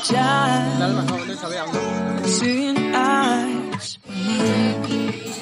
seeing eyes for me.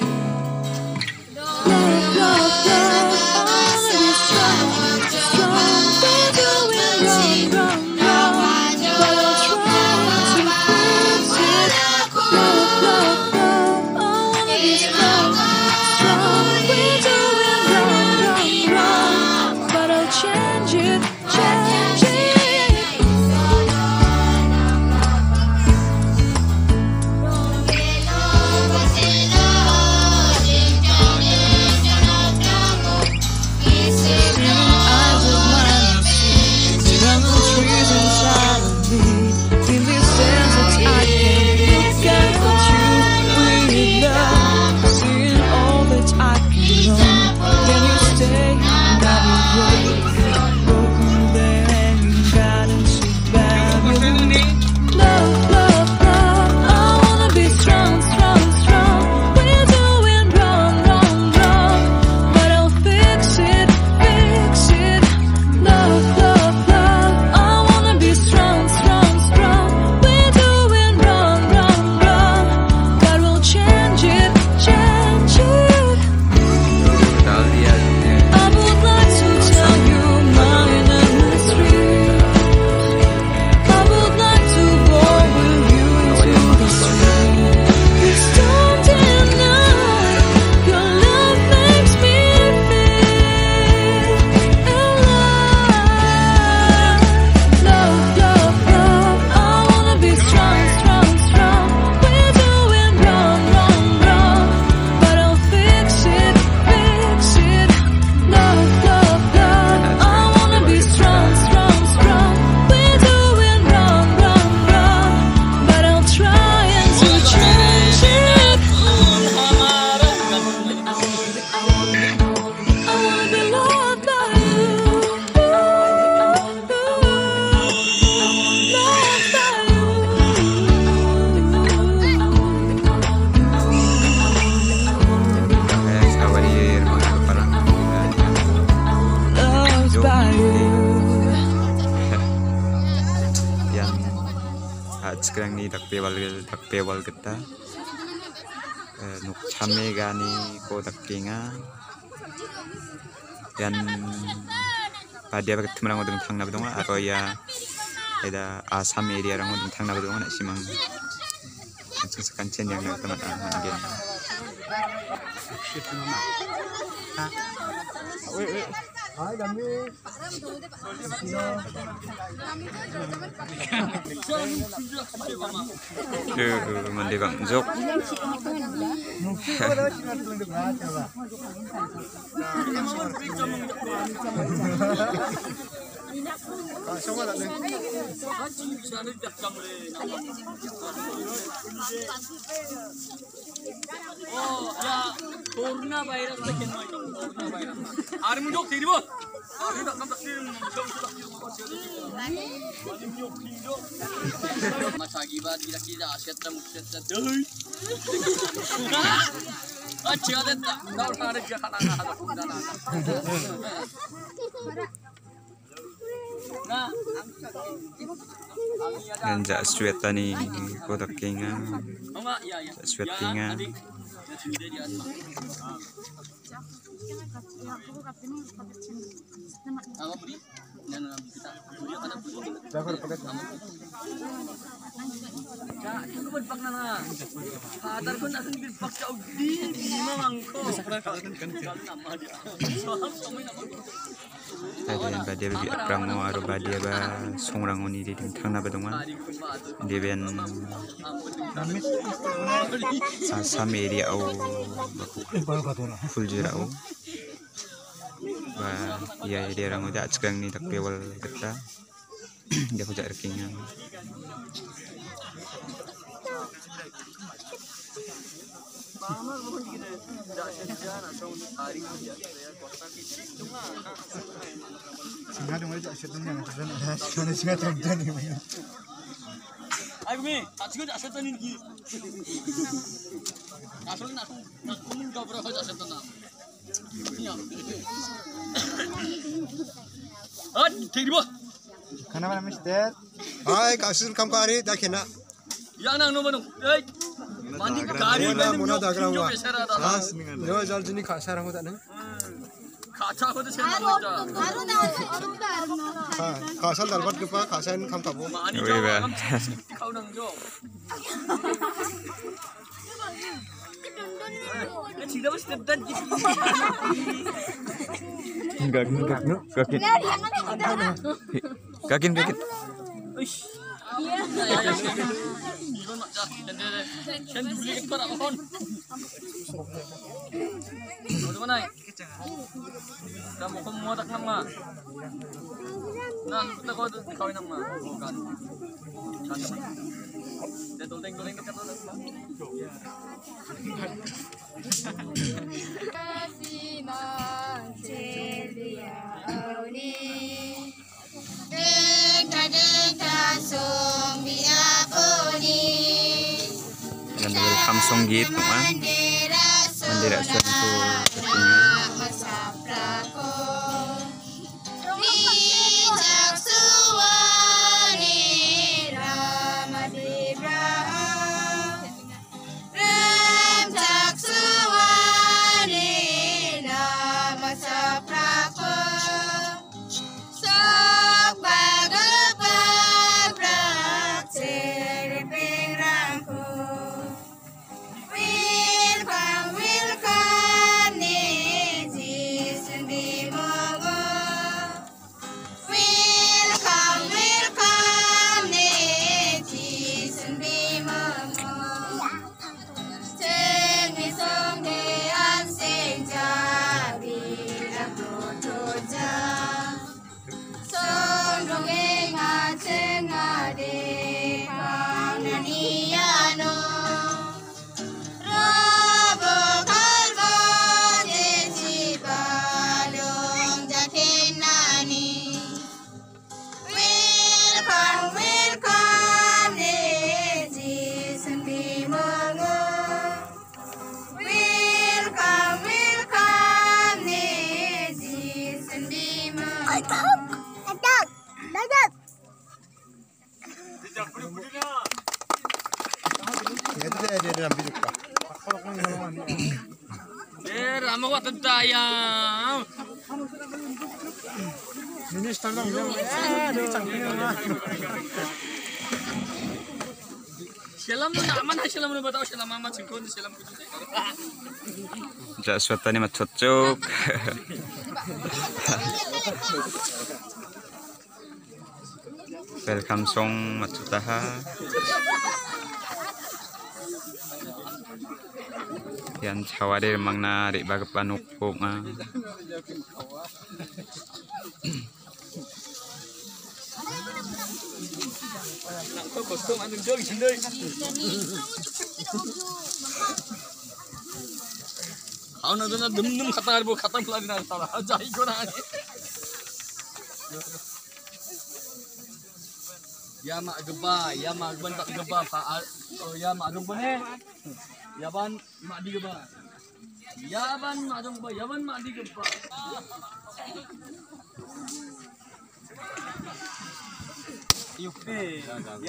sekarang ni dakpewal kita Nokchame gani ko dakkinga yan padia bak temerang odeng thangna bodong aro ya ada Assam area rang odeng thangna bodong na simang sekan chen yang teman anggen mandi bang jok Oh ya, corona virus lagi main corona virus. Hari mujok tiri bos. Hari tak nampak tiri mujok sudah tiri bos. Hari mujok tiri. Masa gibat kita aset tam aset deh. Aja deh tak. Tahu hari dia kana ada. Nah, Nja sweta ni ko dakkinga swetinga Ada badia bi aprango aro badia ba songrango ni ding thangna ba dongma deben Assam area au fuljora au ba ya area rango ja sekarang ni dakpewal kita dia ko ja erkinga singa dong aja asetnya ada singa terjadi ayo mi, asyik aja asetan ini. Asalnya aku minta berapa aja asetan nak? Iya. Ah, kiri bawah. Kenapa mister? Hai kasus kam kari dah kena. Yang nang nomor nung. Mandi gari Muna dagra pinjau huwa. besar ada. No jal jini khasa rangu tak na. Kaca ko tu siapa macam. Khasa dalbat kepa khasa in kam kabu. Mani Wih, Bang. kau nang jo. Tidak mesti dan Kakin. Iban macam dan dulu kita nak kon. Mana? Kamu mau tak nama? Nan kita kau nama bukan. Dan toleng dekat tu. Dan welcome song gitu mah. Mandira suatu Itu dia dalam bilik pak. Ramah waktu dayang. Minister lang yan. Sialam tu nak mana sialam tu batau sialam mama cingkon sialam tu. ja suatu ni mah cocok. Welcome song matutaha. Yan chawadir mangna ri bagapan ukpok nga. Kau kosong anjing jauh sini. Kau nak tu nak dum kata harus kata pelari nak salah. Jahit kau nak. Ya mak geba, ya mak ban tak geba pak. Oh ya mak geba ni. Ya ban mak di geba. Ya ban mak geba, ya ban mak di geba. Yuk ya.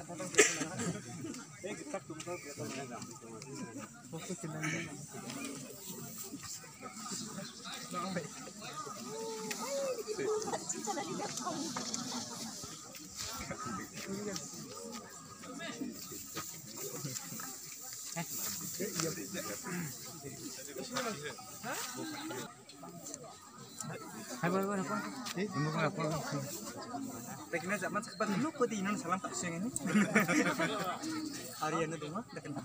Hai boleh apa? Tunggu apa? Tekniknya zaman sekepat dulu kau tinon salam tak seng ini. Harian itu mah dah kena.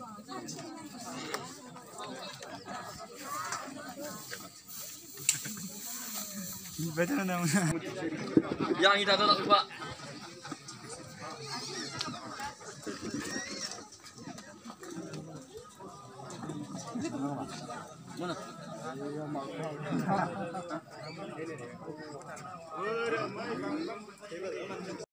Baca nama. Yang kita tak lupa. Mana?